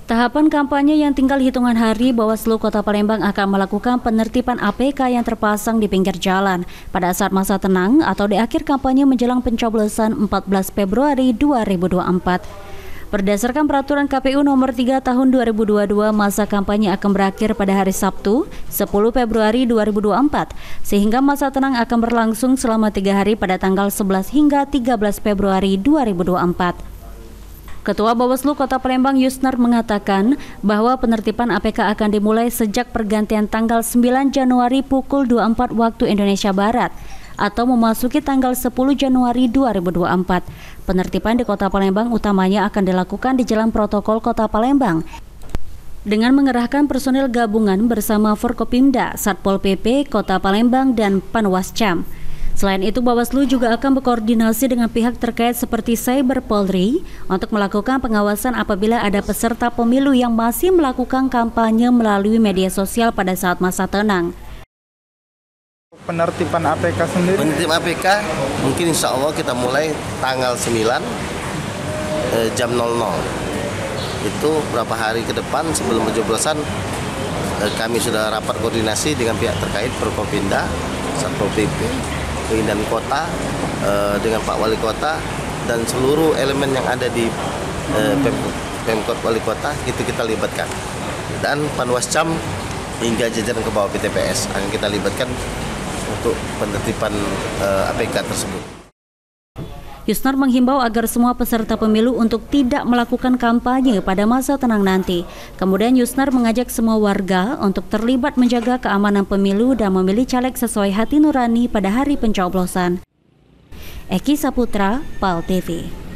Tahapan kampanye yang tinggal hitungan hari, Bawaslu Kota Palembang akan melakukan penertiban APK yang terpasang di pinggir jalan pada saat masa tenang atau di akhir kampanye menjelang pencoblosan 14 Februari 2024. Berdasarkan peraturan KPU nomor 3 tahun 2022, masa kampanye akan berakhir pada hari Sabtu, 10 Februari 2024, sehingga masa tenang akan berlangsung selama 3 hari pada tanggal 11 hingga 13 Februari 2024. Ketua Bawaslu Kota Palembang Yusnar mengatakan bahwa penertiban APK akan dimulai sejak pergantian tanggal 9 Januari pukul 24 waktu Indonesia Barat atau memasuki tanggal 10 Januari 2024. Penertiban di Kota Palembang utamanya akan dilakukan di Jalan Protokol Kota Palembang dengan mengerahkan personil gabungan bersama Forkopimda, Satpol PP, Kota Palembang, dan Panwascam. Selain itu, Bawaslu juga akan berkoordinasi dengan pihak terkait seperti Cyber Polri untuk melakukan pengawasan apabila ada peserta pemilu yang masih melakukan kampanye melalui media sosial pada saat masa tenang. Penertiban APK sendiri? Penertiban APK mungkin insya Allah kita mulai tanggal 9 jam 00. Itu berapa hari ke depan sebelum pencoblosan kami sudah rapat koordinasi dengan pihak terkait Forkopimda, Satpol PP, dan Kota dengan Pak Wali Kota dan seluruh elemen yang ada di Pemkot Wali Kota itu kita libatkan, dan Panwascam hingga jajaran ke bawah PTPS akan kita libatkan untuk penertiban APK tersebut. Yusnar menghimbau agar semua peserta pemilu untuk tidak melakukan kampanye pada masa tenang nanti. Kemudian Yusnar mengajak semua warga untuk terlibat menjaga keamanan pemilu dan memilih caleg sesuai hati nurani pada hari pencoblosan. Eki Saputra, PAL TV.